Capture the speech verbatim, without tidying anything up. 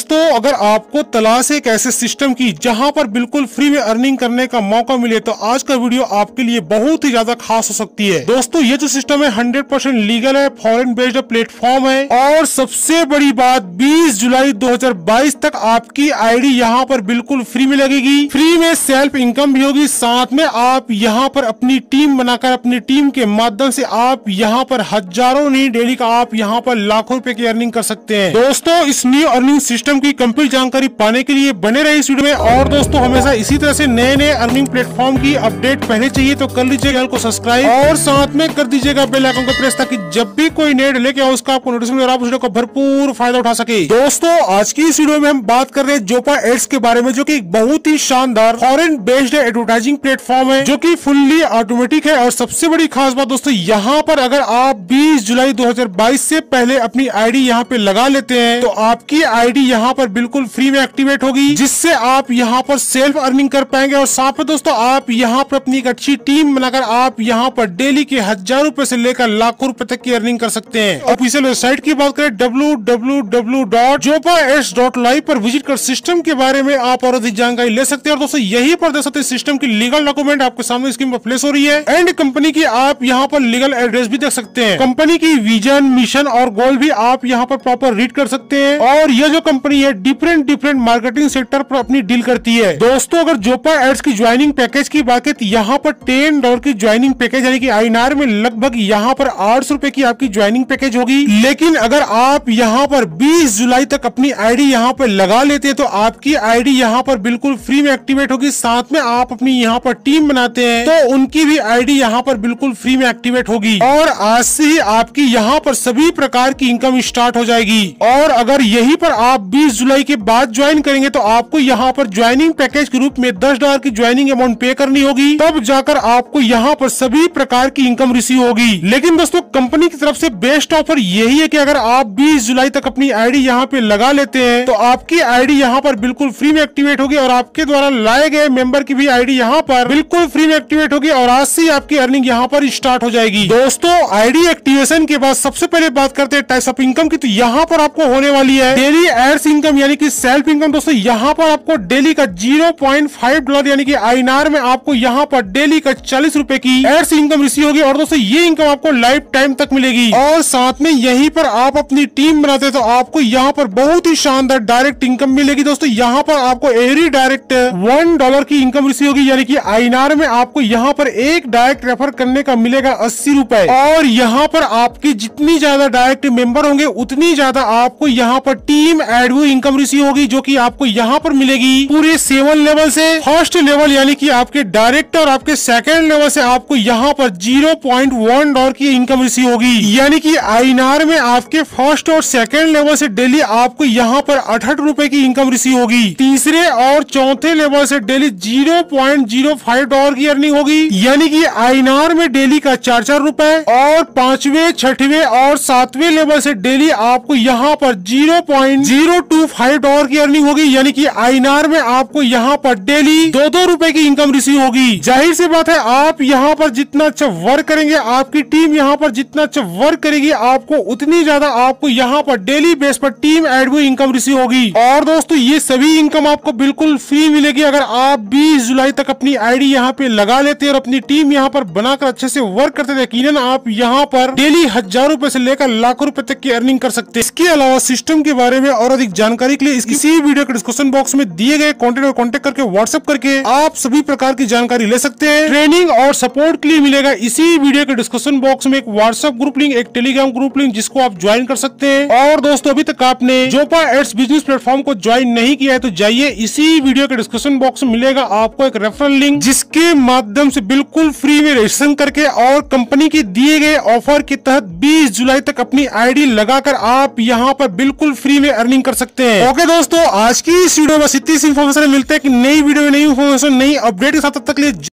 दोस्तों अगर आपको तलाश है एक ऐसे सिस्टम की जहां पर बिल्कुल फ्री में अर्निंग करने का मौका मिले तो आज का वीडियो आपके लिए बहुत ही ज्यादा खास हो सकती है। दोस्तों ये जो सिस्टम है हंड्रेड परसेंट लीगल है, फॉरेन बेस्ड प्लेटफॉर्म है और सबसे बड़ी बात बीस जुलाई दो हज़ार बाईस तक आपकी आईडी यहां पर बिल्कुल फ्री में लगेगी। फ्री में सेल्फ इनकम भी होगी, साथ में आप यहां पर अपनी टीम बनाकर अपनी टीम के माध्यम से आप यहां पर हजारों नहीं डेली का आप यहां पर लाखों रुपए की अर्निंग कर सकते हैं। दोस्तों इस न्यू अर्निंग सिस्टम की कंप्लीट जानकारी पाने के लिए बने रहे इस वीडियो में। और दोस्तों हमेशा इसी तरह से नए नए अर्निंग प्लेटफॉर्म की अपडेट पहले चाहिए तो कर लीजिएगा चैनल को सब्सक्राइब और साथ में कर दीजिएगा बेल आइकन को प्रेस ताकि जब भी कोई नए लेके आओ उसका आपको नोटिफिकेशन मिले, आप उस वीडियो का भरपूर फायदा उठा सके। दोस्तों आज की इस वीडियो में हम बात कर रहे हैं जोपा एड्स के बारे में, जो की बहुत ही शानदार फॉरेन बेस्ड एडवर्टाइजिंग प्लेटफॉर्म है जो की फुल्ली ऑटोमेटिक है। और सबसे बड़ी खास बात दोस्तों यहाँ पर अगर आप बीस जुलाई दो हज़ार बाईस से पहले अपनी आईडी यहाँ पे लगा लेते हैं तो आपकी आईडी यहाँ पर बिल्कुल फ्री में एक्टिवेट होगी, जिससे आप यहाँ पर सेल्फ अर्निंग कर पाएंगे। और साथ में दोस्तों आप यहाँ पर अपनी एक अच्छी टीम बनाकर आप यहाँ पर डेली के हजार रुपए से लेकर लाखों रुपए तक की अर्निंग कर सकते हैं। ऑफिशियल वेबसाइट की बात करें W W W dot Jopa Ads dot live पर विजिट कर सिस्टम के बारे में आप और अधिक जानकारी ले सकते हैं। और दोस्तों यही पर देख सकते हैं सिस्टम की लीगल डॉक्यूमेंट आपके सामने स्क्रीन पर प्लेस हो रही है एंड कंपनी की आप यहाँ पर लीगल एड्रेस भी देख सकते हैं। कंपनी की विजन, मिशन और गोल भी आप यहाँ पर प्रॉपर रीड कर सकते हैं। और यह जो कंपनी है डिफरेंट डिफरेंट मार्केटिंग सेक्टर पर अपनी डील करती है। दोस्तों अगर जोपा एड्स की ज्वाइनिंग पैकेज की बात करें तो यहाँ पर टेन डॉलर की ज्वाइनिंग पैकेज यानी कि आईएनआर में लगभग यहाँ पर आठ सौ रुपए की आपकी ज्वाइनिंग पैकेज होगी। लेकिन अगर आप यहाँ पर बीस जुलाई तक अपनी आईडी यहाँ पर लगा लेते हैं तो आपकी आईडी यहाँ पर बिल्कुल फ्री में एक्टिवेट होगी। साथ में आप अपनी यहाँ पर टीम बनाते हैं तो उनकी भी आईडी यहाँ पर बिल्कुल फ्री में एक्टिवेट होगी और आज से ही आपकी यहाँ पर सभी प्रकार की इनकम स्टार्ट हो जाएगी। और अगर यहीं पर आप बीस जुलाई के बाद ज्वाइन करेंगे तो आपको यहाँ पर ज्वाइनिंग पैकेज के रूप में दस डॉलर की ज्वाइनिंग अमाउंट पे करनी होगी, तब जाकर आपको यहाँ पर सभी प्रकार की इनकम रिसीव होगी। लेकिन दोस्तों कंपनी की तरफ से बेस्ट ऑफर यही है कि अगर आप बीस जुलाई तक अपनी आईडी यहाँ पे लगा लेते हैं तो आपकी आईडी यहाँ पर बिल्कुल फ्री में एक्टिवेट होगी और आपके द्वारा लाए गए मेंबर की भी आईडी यहाँ पर बिल्कुल फ्री में एक्टिवेट होगी और आज से आपकी अर्निंग यहाँ पर स्टार्ट हो जाएगी। दोस्तों आईडी एक्टिवेशन के बाद सबसे पहले बात करते हैं टाइप्स ऑफ इनकम की, तो यहाँ पर आपको होने वाली है डेली एड्स इनकम यानी कि सेल्फ इनकम। दोस्तों यहाँ पर आपको डेली का ज़ीरो पॉइंट फाइव डॉलर यानी कि आईएनआर में आपको यहाँ पर डेली का चालीस रुपए की एड्स इनकम रिसीव होगी। और दोस्तों ये इनकम आपको लाइफ टाइम तक मिलेगी। और साथ में यहीं पर आप अपनी टीम बनाते तो आपको यहाँ पर बहुत ही शानदार डायरेक्ट इनकम मिलेगी। दोस्तों यहाँ पर आपको एवरी डायरेक्ट वन डॉलर की इनकम रिसीव होगी यानी कि आईएनआर में आपको यहाँ पर एक डायरेक्ट रेफर करने का मिलेगा अस्सी रुपए। और यहाँ पर आपकी जितनी ज्यादा डायरेक्ट मेंबर होंगे उतनी ज्यादा आपको यहाँ पर टीम एडवो इनकम रिसीव होगी, जो कि आपको यहाँ पर मिलेगी पूरे सेवन लेवल से। फर्स्ट लेवल यानी कि आपके डायरेक्ट और आपके सेकंड लेवल से आपको यहाँ पर ज़ीरो पॉइंट वन डॉलर की इनकम रिसीव होगी यानी कि आईएनआर में आपके फर्स्ट और सेकंड लेवल से डेली आपको यहाँ पर अठहत्तर रुपए की इनकम रिसीव होगी। तीसरे और चौथे लेवल से daily zero point zero five dollar की अर्निंग होगी यानी कि आईएनआर में डेली का चार चार रुपए। और पांचवे, छठवे और सातवें लेवल से डेली आपको यहाँ पर zero point zero two five dollar की अर्निंग होगी यानी कि आईएनआर में आपको यहाँ पर डेली दो दो रुपए की इनकम रिसीव होगी। जाहिर सी बात है आप यहाँ पर जितना अच्छा वर्क करेंगे, आपकी टीम यहाँ पर जितना अच्छा वर्क करेगी, आपको उतनी ज्यादा आपको यहाँ पर डेली बेस पर टीम एडवो इनकम रिसीव होगी। और दोस्तों ये सभी इनकम आपको बिल्कुल फ्री मिलेगी अगर आप बीस जुलाई तक अपनी आईडी यहाँ पे लगा लेते हैं और अपनी टीम यहाँ पर बनाकर अच्छे से वर्क करते थे। यकीनन आप यहाँ पर डेली हजार रुपए से लेकर लाखों रुपए तक की अर्निंग कर सकते हैं। इसके अलावा सिस्टम के बारे में और अधिक जानकारी के लिए इसी वीडियो के डिस्क्रिप्शन बॉक्स में दिए गए कॉन्टेक्ट और कॉन्टेक्ट करके व्हाट्सएप करके आप सभी प्रकार की जानकारी ले सकते हैं। ट्रेनिंग और सपोर्ट के लिए मिलेगा इसी वीडियो के डिस्क्रिप्शन बॉक्स में एक व्हाट्सएप ग्रुप लिंक, एक टेलीग्राम ग्रुप लिंक जिसको आप ज्वाइन कर सकते हैं। और दोस्तों अभी तक आपने जोपा एड्स बिजनेस प्लेटफॉर्म को ज्वाइन नहीं किया है तो जाइए, इसी वीडियो के डिस्क्रिप्शन बॉक्स में मिलेगा आपको एक रेफरल लिंक जिसके माध्यम से बिल्कुल फ्री में रजिस्ट्रेशन करके और कंपनी के दिए गए ऑफर के तहत बीस जुलाई तक अपनी आईडी लगाकर आप यहाँ पर बिल्कुल फ्री में अर्निंग कर सकते हैं। ओके दोस्तों आज की इस वीडियो में इतनी सी इन्फॉर्मेशन मिलते हैं कि नई वीडियो में नई इन्फॉर्मेशन नई अपडेट के साथ, तब तक के लिए